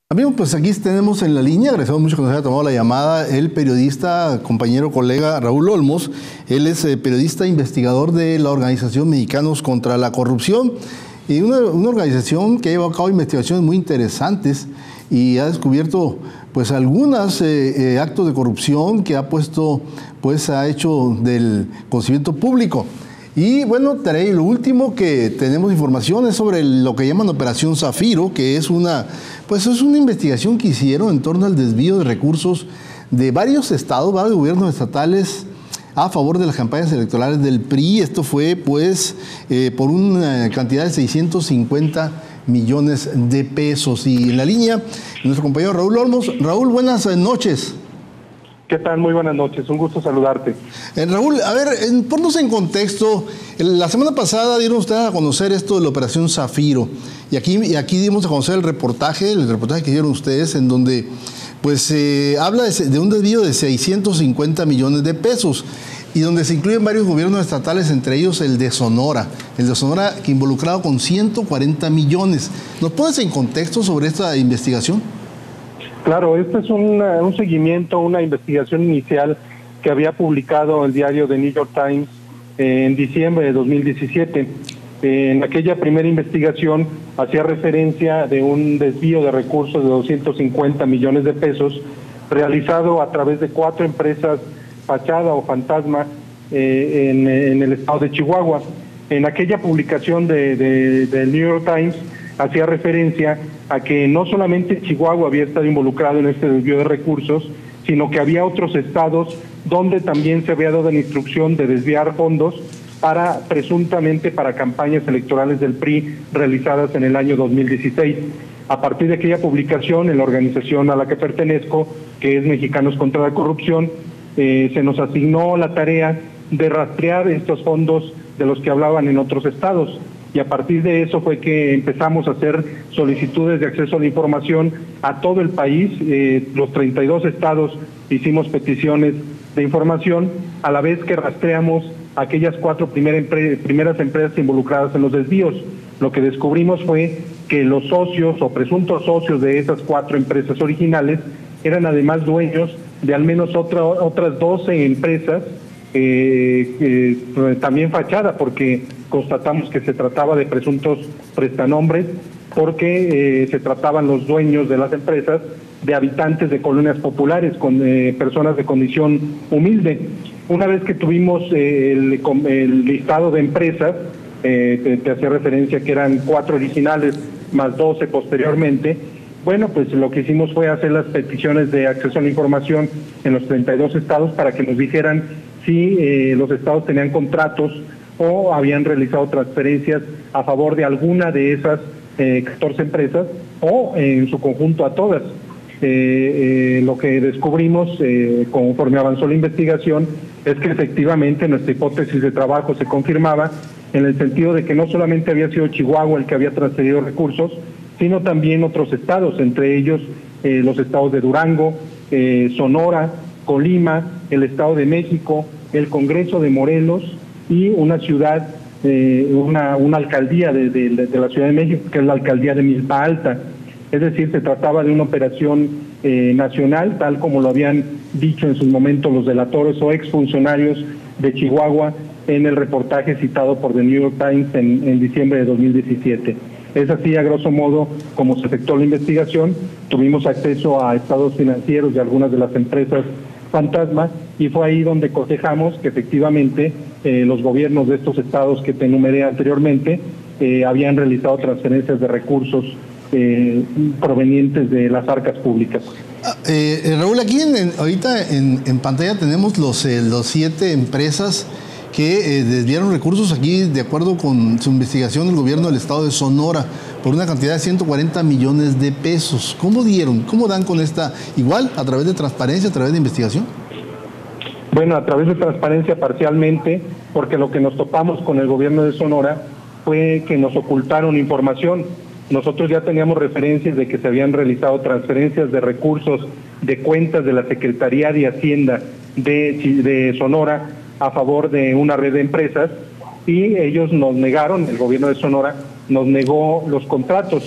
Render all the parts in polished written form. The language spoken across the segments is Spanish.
Amigos, pues aquí tenemos en la línea, agradecemos mucho que nos haya tomado la llamada, el periodista, compañero, colega Raúl Olmos. Él es periodista investigador de la organización Mexicanos contra la Corrupción, y una organización que ha llevado a cabo investigaciones muy interesantes y ha descubierto pues algunos actos de corrupción que ha hecho del conocimiento público. Y bueno, trae lo último que tenemos información es sobre lo que llaman Operación Zafiro, que es una investigación que hicieron en torno al desvío de recursos de varios estados, varios gobiernos estatales a favor de las campañas electorales del PRI. Esto fue por una cantidad de 650 millones de pesos. Y en la línea, nuestro compañero Raúl Olmos. Raúl, buenas noches. ¿Qué tal? Muy buenas noches, un gusto saludarte. Raúl, a ver, ponnos en contexto. La semana pasada dieron ustedes a conocer esto de la Operación Zafiro, y aquí dimos a conocer el reportaje que dieron ustedes, en donde pues habla de un desvío de 650 millones de pesos, y donde se incluyen varios gobiernos estatales, entre ellos el de Sonora, que involucrado con 140 millones. ¿Nos pones en contexto sobre esta investigación? Claro, este es un seguimiento, una investigación inicial que había publicado el diario The New York Times en diciembre de 2017. En aquella primera investigación hacía referencia de un desvío de recursos de 250 millones de pesos realizado a través de 4 empresas fachada o fantasma en el estado de Chihuahua. En aquella publicación de New York Times hacía referencia a que no solamente Chihuahua había estado involucrado en este desvío de recursos, sino que había otros estados donde también se había dado la instrucción de desviar fondos presuntamente para campañas electorales del PRI realizadas en el año 2016. A partir de aquella publicación, en la organización a la que pertenezco, que es Mexicanos contra la Corrupción, se nos asignó la tarea de rastrear estos fondos de los que hablaban en otros estados. Y a partir de eso fue que empezamos a hacer solicitudes de acceso a la información a todo el país. Los 32 estados hicimos peticiones de información, a la vez que rastreamos aquellas 4 primeras empresas involucradas en los desvíos. Lo que descubrimos fue que los socios o presuntos socios de esas 4 empresas originales eran además dueños de al menos otras 12 empresas, también fachada, porque constatamos que se trataba de presuntos prestanombres, porque se trataban los dueños de las empresas de habitantes de colonias populares, con personas de condición humilde. Una vez que tuvimos el listado de empresas, te hacía referencia que eran 4 originales más 12 posteriormente. Bueno, pues lo que hicimos fue hacer las peticiones de acceso a la información en los 32 estados para que nos dijeran si los estados tenían contratos o habían realizado transferencias a favor de alguna de esas 14 empresas o en su conjunto a todas. Lo que descubrimos conforme avanzó la investigación es que efectivamente nuestra hipótesis de trabajo se confirmaba, en el sentido de que no solamente había sido Chihuahua el que había transferido recursos, sino también otros estados, entre ellos los estados de Durango, Sonora, Colima, el Estado de México, el Congreso de Morelos y una ciudad, una alcaldía de la Ciudad de México, que es la alcaldía de Milpa Alta. Es decir, se trataba de una operación nacional, tal como lo habían dicho en sus momentos los delatores o exfuncionarios de Chihuahua en el reportaje citado por The New York Times en diciembre de 2017. Es así, a grosso modo, como se efectuó la investigación. Tuvimos acceso a estados financieros de algunas de las empresas fantasma, y fue ahí donde cotejamos que efectivamente los gobiernos de estos estados que te enumeré anteriormente habían realizado transferencias de recursos provenientes de las arcas públicas. Raúl, aquí ahorita en pantalla tenemos los 7 empresas que desviaron recursos aquí, de acuerdo con su investigación, del gobierno del estado de Sonora, por una cantidad de 140 millones de pesos. ¿Cómo dan con esta? ¿Igual, a través de transparencia, a través de investigación? Bueno, a través de transparencia parcialmente, porque lo que nos topamos con el gobierno de Sonora fue que nos ocultaron información. Nosotros ya teníamos referencias de que se habían realizado transferencias de recursos de cuentas de la Secretaría de Hacienda de Sonora a favor de una red de empresas, y ellos nos negaron, el gobierno de Sonora nos negó los contratos.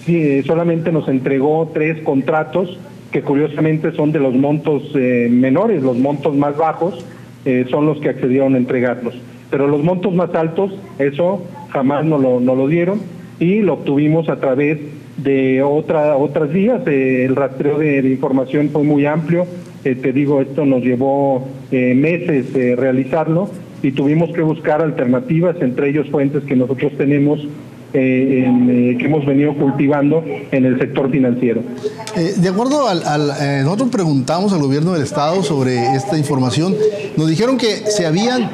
solamente nos entregó 3 contratos que curiosamente son de los montos menores. Los montos más bajos son los que accedieron a entregarnos, pero los montos más altos, eso jamás no lo dieron, y lo obtuvimos a través de otras vías. El rastreo de información fue muy amplio. Te digo, esto nos llevó meses realizarlo, y tuvimos que buscar alternativas, entre ellos fuentes que nosotros tenemos, que hemos venido cultivando en el sector financiero. De acuerdo nosotros preguntamos al gobierno del estado sobre esta información. Nos dijeron que se habían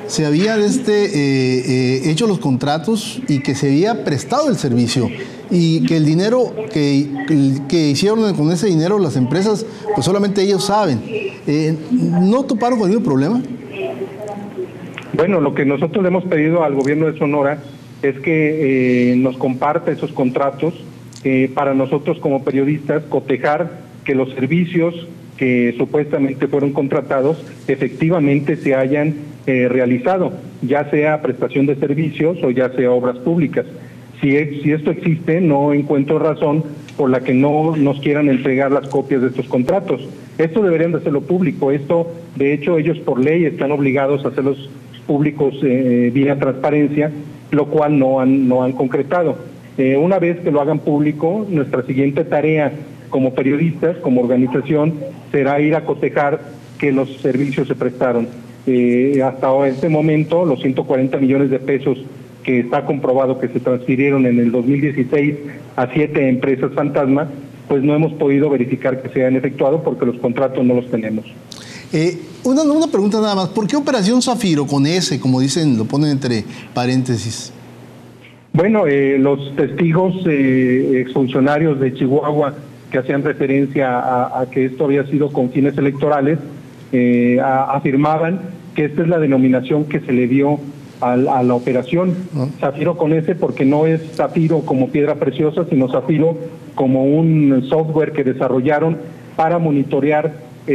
hecho los contratos y que se había prestado el servicio, y que el dinero que hicieron con ese dinero las empresas, pues solamente ellos saben. ¿No toparon con ningún problema? Bueno, lo que nosotros le hemos pedido al gobierno de Sonora es que nos comparta esos contratos, para nosotros como periodistas cotejar que los servicios que supuestamente fueron contratados efectivamente se hayan realizado, ya sea prestación de servicios o ya sea obras públicas. Si esto existe, no encuentro razón por la que no nos quieran entregar las copias de estos contratos. Esto deberían de hacerlo público. Esto, de hecho, ellos por ley están obligados a hacerlos públicos vía transparencia, lo cual no han concretado. Una vez que lo hagan público, nuestra siguiente tarea como periodistas, como organización, será ir a cotejar que los servicios se prestaron. Hasta este momento, los 140 millones de pesos que está comprobado que se transfirieron en el 2016 a 7 empresas fantasma, pues no hemos podido verificar que se han efectuado porque los contratos no los tenemos. Una pregunta nada más. ¿Por qué Operación Zafiro con S, como dicen, lo ponen entre paréntesis? Bueno, los testigos exfuncionarios de Chihuahua que hacían referencia a que esto había sido con fines electorales, afirmaban que esta es la denominación que se le dio a la operación. Zafiro con S, porque no es zafiro como piedra preciosa, sino zafiro como un software que desarrollaron para monitorear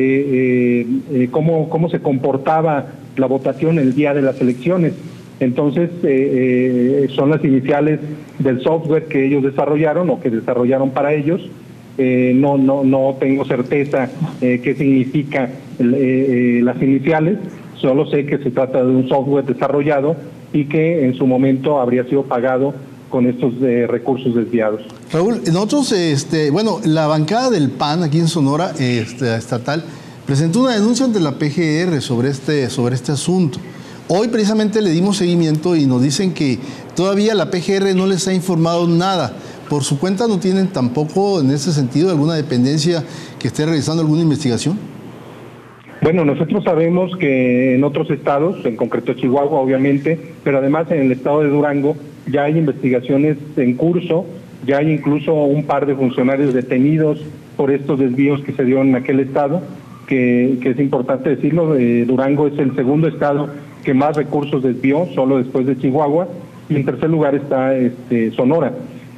cómo se comportaba la votación el día de las elecciones. Entonces, son las iniciales del software que ellos desarrollaron o que desarrollaron para ellos. No tengo certeza qué significa las iniciales, solo sé que se trata de un software desarrollado y que en su momento habría sido pagado con estos recursos desviados. Raúl, nosotros, la bancada del PAN aquí en Sonora, estatal, presentó una denuncia ante la PGR sobre este asunto. Hoy precisamente le dimos seguimiento y nos dicen que todavía la PGR no les ha informado nada. ¿Por su cuenta no tienen tampoco en ese sentido alguna dependencia que esté realizando alguna investigación? Bueno, nosotros sabemos que en otros estados, en concreto Chihuahua obviamente, pero además en el estado de Durango ya hay investigaciones en curso, ya hay incluso un par de funcionarios detenidos por estos desvíos que se dieron en aquel estado, que es importante decirlo. Durango es el segundo estado que más recursos desvió, solo después de Chihuahua, y en tercer lugar está Sonora.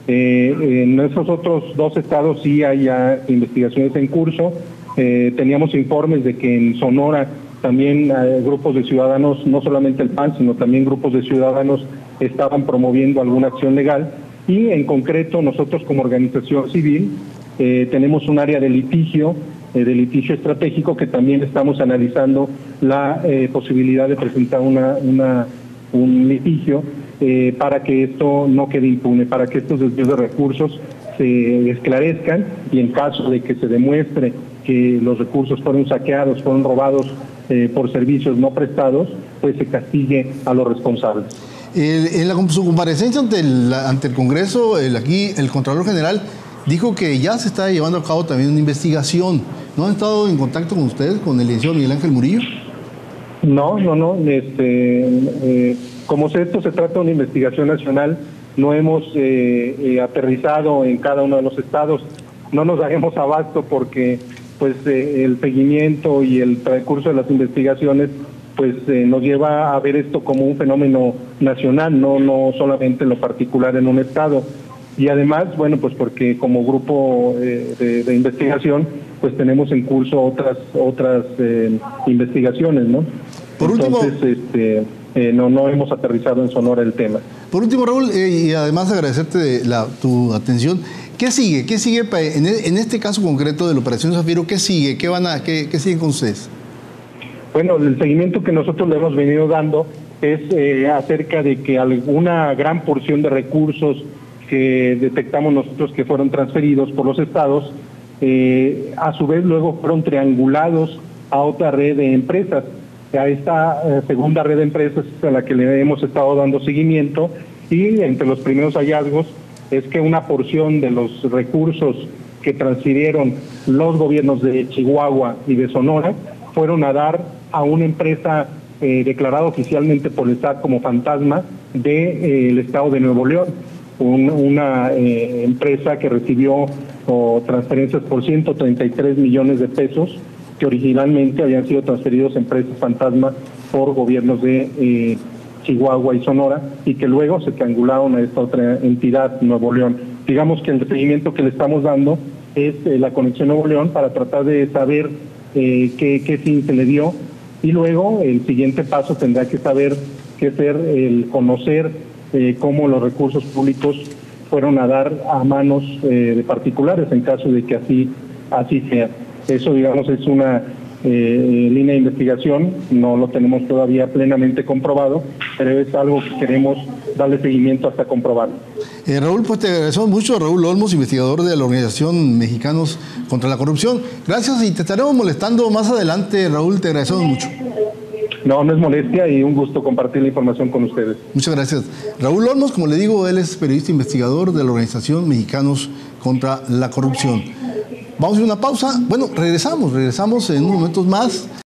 En esos otros 2 estados sí hay ya investigaciones en curso. Teníamos informes de que en Sonora también grupos de ciudadanos, no solamente el PAN, sino también grupos de ciudadanos estaban promoviendo alguna acción legal, y en concreto nosotros como organización civil tenemos un área de litigio estratégico que también estamos analizando la posibilidad de presentar un litigio para que esto no quede impune, para que estos desvíos de recursos se esclarezcan, y en caso de que se demuestre que los recursos fueron saqueados, fueron robados por servicios no prestados, pues se castigue a los responsables. En su comparecencia ante el Congreso, aquí el Contralor General dijo que ya se está llevando a cabo también una investigación. ¿No han estado en contacto con ustedes, con el licenciado Miguel Ángel Murillo? No. Como esto se trata de una investigación nacional, no hemos aterrizado en cada uno de los estados. No nos daremos abasto porque el seguimiento y el transcurso de las investigaciones nos lleva a ver esto como un fenómeno nacional, no solamente en lo particular en un estado. Y además, porque como grupo de investigación, tenemos en curso otras investigaciones, ¿no? Por último, entonces, no hemos aterrizado en Sonora el tema. Por último, Raúl, y además agradecerte tu atención, ¿qué sigue? ¿Qué sigue en este caso concreto de la Operación Zafiro? ¿Qué sigue? ¿Qué sigue con ustedes? Bueno, el seguimiento que nosotros le hemos venido dando es acerca de que alguna gran porción de recursos que detectamos nosotros que fueron transferidos por los estados, a su vez luego fueron triangulados a otra red de empresas. A esta segunda red de empresas a la que le hemos estado dando seguimiento, y entre los primeros hallazgos es que una porción de los recursos que transfirieron los gobiernos de Chihuahua y de Sonora fueron a dar a una empresa declarada oficialmente por el SAT como fantasma del estado de Nuevo León, una empresa que recibió transferencias por 133 millones de pesos que originalmente habían sido transferidos a empresas fantasma por gobiernos de Chihuahua y Sonora, y que luego se triangularon a esta otra entidad, Nuevo León. Digamos que el seguimiento que le estamos dando es la conexión Nuevo León para tratar de saber qué fin se le dio, y luego el siguiente paso tendrá que ser el conocer cómo los recursos públicos fueron a dar a manos de particulares en caso de que así sea. Eso, digamos, es una línea de investigación, no lo tenemos todavía plenamente comprobado, pero es algo que queremos darle seguimiento hasta comprobarlo. Raúl, pues te agradecemos mucho. Raúl Olmos, investigador de la Organización Mexicanos contra la Corrupción. Gracias, y te estaremos molestando más adelante, Raúl, te agradecemos mucho. No es molestia, y un gusto compartir la información con ustedes. Muchas gracias. Raúl Olmos, como le digo, él es periodista investigador de la Organización Mexicanos contra la Corrupción. Vamos a ir a una pausa. Bueno, regresamos en unos momentos más.